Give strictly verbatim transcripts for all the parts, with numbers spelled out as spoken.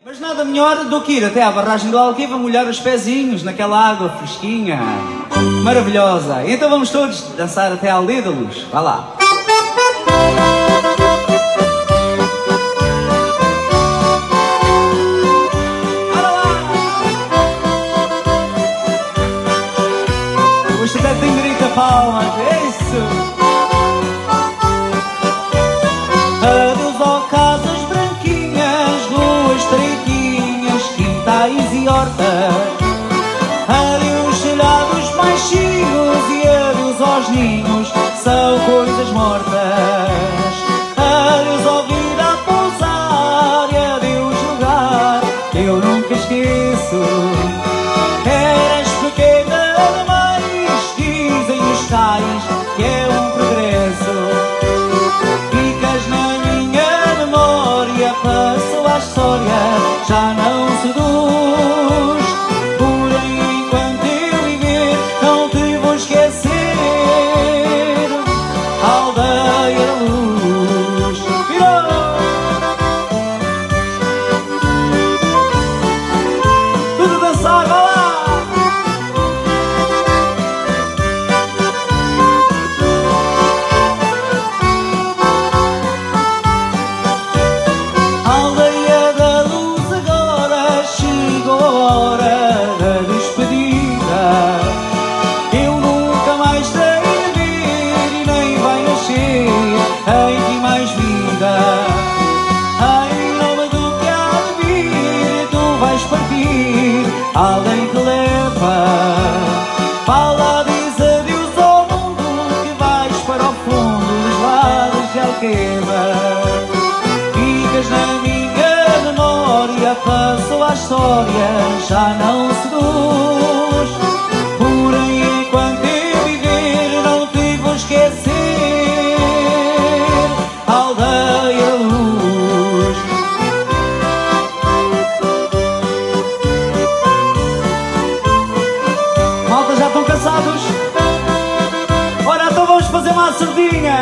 Mas nada melhor do que ir até à barragem do Alquiva molhar os pezinhos naquela água fresquinha, maravilhosa. Então vamos todos dançar até à Aldeia da Luz. Vá lá. Hoje até tem direito a palmas, é isso. Adeus ao casas branquinhas, ruas estreitinhas, quintais e hortas. Adeus telhados baixinhos e adeus aos ninhos, são coisas mortas. Adeus ao vida a pousar e adeus lugar que eu nunca esqueço. Eras pequena demais, dizem os cais que é um progresso. Ficas na minha memória, passou a história, já não seduz. Porém, enquanto eu viver, não te vou esquecer. Aldeia da Luz. Virou! Tudo dançar, vá lá! Aldeia da Luz, agora chegou a hora da despedida. Eu nunca mais tenho de ver e nem vai nascer em ti mais vida. Em nome do que há de vir, tu vais partir, alguém te leva. Fala, diz adeus ao mundo, que vais para o fundo dos lados de Alqueva. Ficas na minha memória, passou a história, já não seduz. Porém, enquanto eu viver, não te vou esquecer. Aldeia da Luz. Malta, já estão cansados? Ora, então vamos fazer uma sardinha.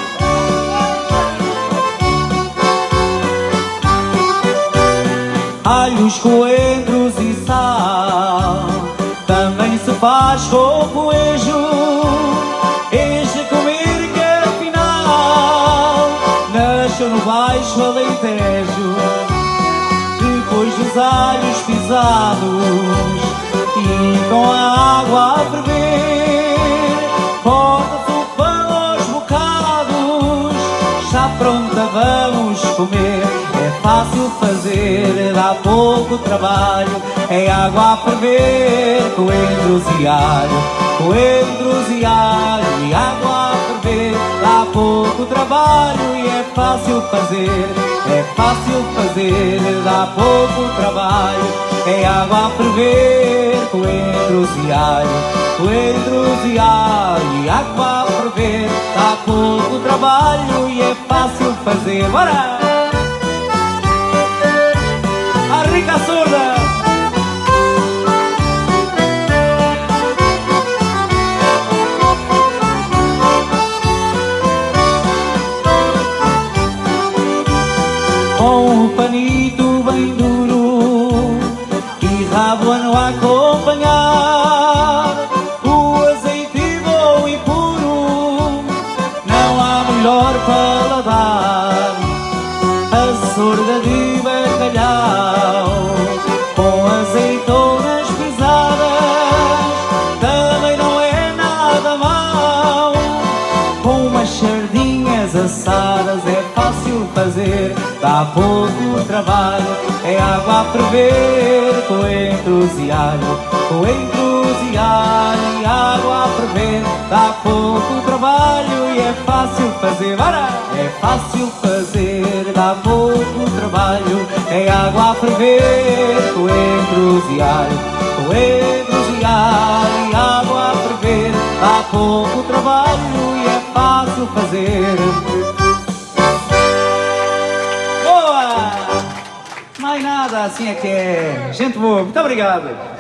Alhos, coentros e sal também se faz com coejo. Este comer que afinal nasceu no Baixo Alentejo. Depois dos alhos pisados e com a água a ferver, corta-se o pão aos bocados, já pronta vamos comer. É fácil fazer, dá pouco trabalho, é água a ferver, coentros e alho, coentros e alho e água a ferver, dá pouco trabalho e é fácil fazer, é fácil fazer, dá pouco trabalho, é água a ferver, coentros e alho, coentros e alho e água a ferver, dá pouco trabalho e é fácil fazer. Bora! A rica surda! Com um panito bem duro e rabo a não acompanhar, o azeite bom e puro, não há melhor paladar. A sorda de bacalhau com azeitonas pisadas também não é nada mau. Com umas sardinhas assadas é fácil fazer, dá pouco trabalho, é água a ferver, coentros e alho, coentros e alho e água a ferver, dá pouco trabalho e é fácil fazer. Bora! É fácil fazer, dá pouco trabalho, é água a ferver, coentros e alho, coentros e alho e água a ferver, dá pouco trabalho e é fácil fazer. Boa! Mais nada, assim é que é. Gente boa, muito obrigado.